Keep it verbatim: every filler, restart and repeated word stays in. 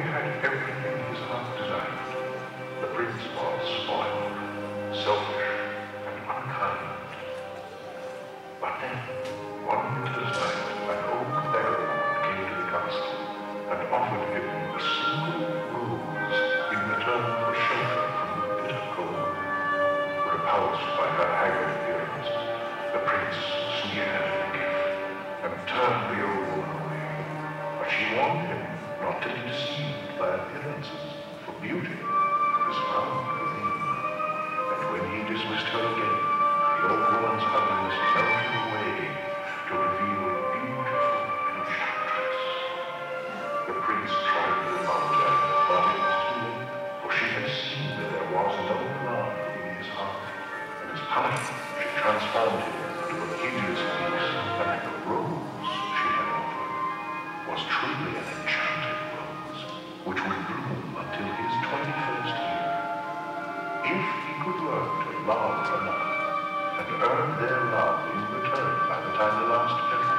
had everything his heart desired. The prince was spoiled, selfish, and unkind. But then, one winter's night, an old vagabond came to the castle and offered him a single rose in return for shelter from the bitter cold. Repulsed by her haggard appearance, the prince sneered at the gift and turned the old woman away. But she warned him not to be deceived by appearances, for beauty is found within. And when he dismissed her again, the old woman's ugliness melted away to reveal a beautiful enchantress. The prince tried to apologize, but it was too late, for she had seen that there was no love in his heart, and as punishment she transformed him into a hideous beast, and the rose she had offered was truly an enchanted rose, which would bloom until his twenty-first year. If he could learn to love another, and earn their love in return by the time the last gentleman